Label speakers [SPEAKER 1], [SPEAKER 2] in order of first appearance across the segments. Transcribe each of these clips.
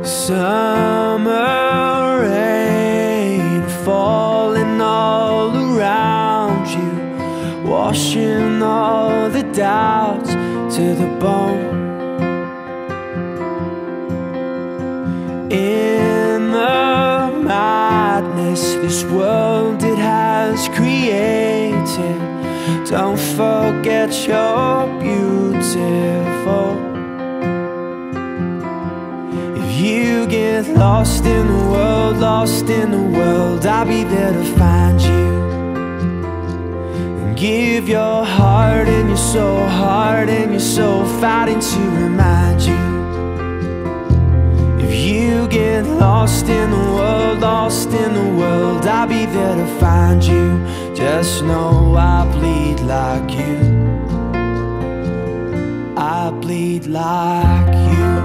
[SPEAKER 1] Summer rain falling all around you, washing all the doubts to the bone. In the madness this world it has created, don't forget you're beautiful. If you get lost in the world, lost in the world, I'll be there to find you. And give your heart and your soul, heart and your soul, fighting to remind you. If you get lost in the world, lost in the world, I'll be there to find you. Just know I bleed like you, I bleed like you.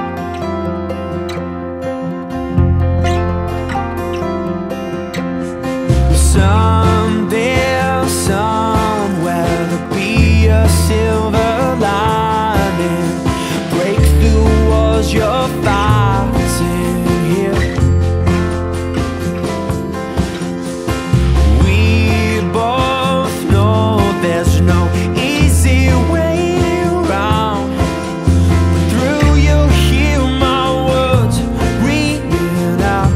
[SPEAKER 1] Someday, somewhere, there'll be a silver lining. Breakthrough was your fighting here. We both know there's no easy way around, but through you hear my words ringing out.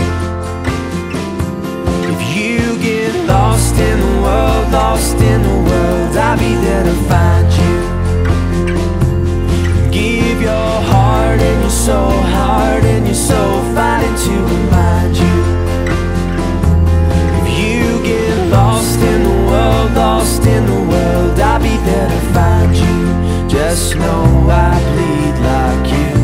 [SPEAKER 1] If you get lost in the world, lost in the world, I'll be there to find you. Give your heart and your soul, heart and your soul, fighting to remind you. If you get lost in the world, lost in the world, I'll be there to find you. Just know I bleed like you,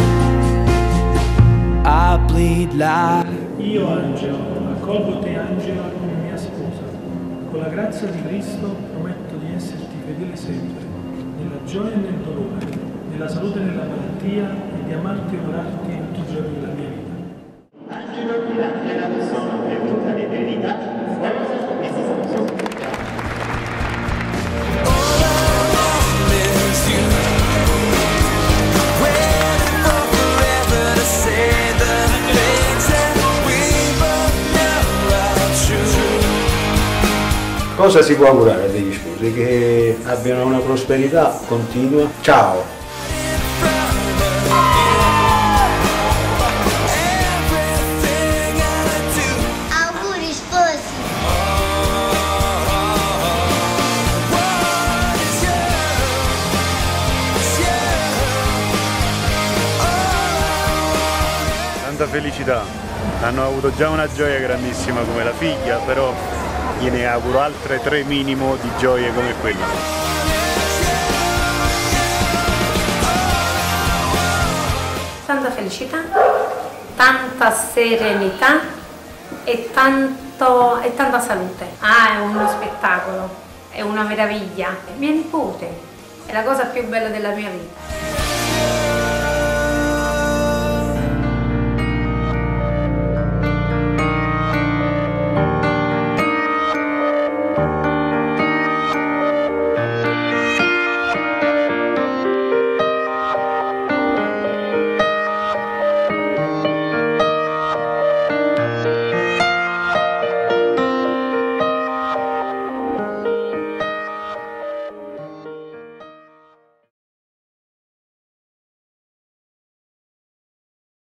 [SPEAKER 1] I bleed like you.
[SPEAKER 2] Io, Angelo, accolgo te, Angela, come mia sposa. Con la grazia di Cristo prometto di esserti fedele sempre, nella gioia e nel dolore, nella salute e nella malattia, e di amarti e onorarti in tutti i giorni della mia vita.
[SPEAKER 3] Angelo e Angela sono venuta in verità, sposa e sposo.
[SPEAKER 4] Cosa si può augurare degli sposi? Che abbiano una prosperità continua. Ciao!
[SPEAKER 5] Auguri sposi!
[SPEAKER 6] Tanta felicità, hanno avuto già una gioia grandissima come la figlia, però gliene auguro altre 3 minimo di gioie come quella.
[SPEAKER 7] Tanta felicità, tanta serenità e tanta salute. È uno spettacolo, è una meraviglia. Mia nipote è la cosa più bella della mia vita.